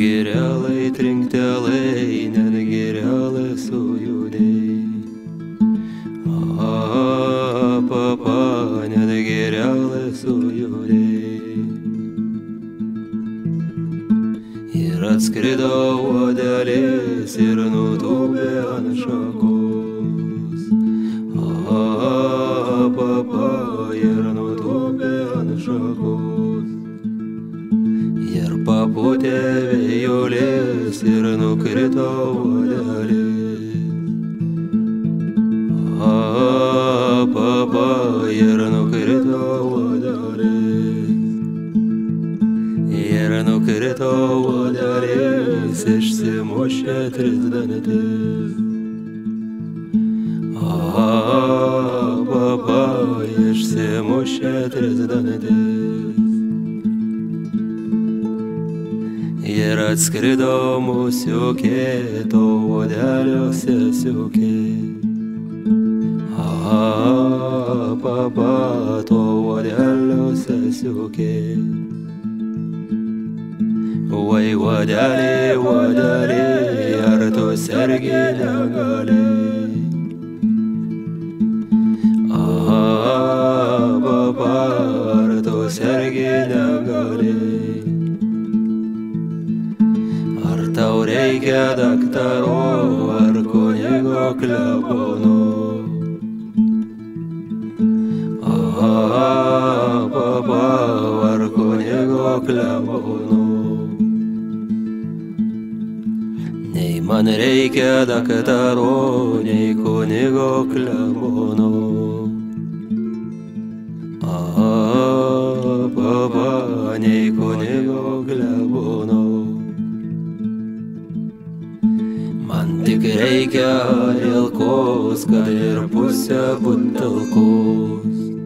girelai, trinktelai, net girelai sujudai. Papa, net girelai sujudai. Ir atskrido uodelis ir nutūpė ant šakos. Papa, ir nutūpė ant šakos. Ir papūtė vėjulis ir nukrito uodelis. Papa, ir nukrito uodelis. Ir nukrito uodelis, išsimušė tris dantis. Papa, išsimušė tris dantis. Ir atskrido musiukė, to uodelio sesiukė. Papa, to uodelio sesiukė. Vai uodelį, uodelį, ar tu sergi negali? Papa, ar tu sergi negali? Ar tau reikia daktaro, ar kunigo klebono? Papa, ar kunigo klebono? Nei man reikia daktaro, nei kunigo klebono. Papa, nei kunigo klebono. Man tik reikia ilkos, kad ir pusę butelkos.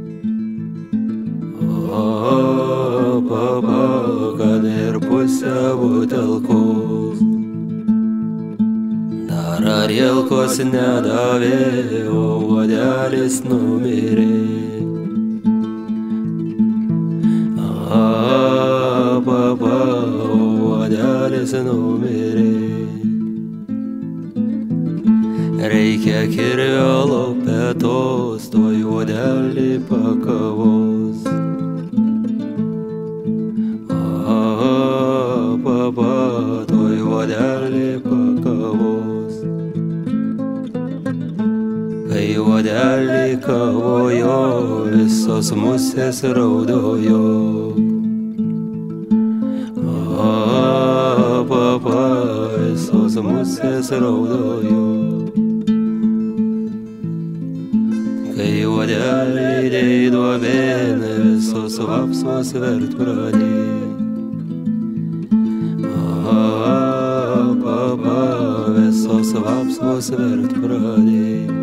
Papa, kad ir pusę butelkos. Dar arielkos nedavė, o uodelis numirė. Papa, uodelis numirė. Reikia kirvio lopetos, toj uodelį pakavos. Papa, toj uodelį pakavos. Kai uodelį kavojo, visos musės raudojo. Papa, visos musės raudojo. Kai uodelį dėjai duobėn, visos vapsvos vert pradėjo. Papa, visos vapsvos vert pradėjo.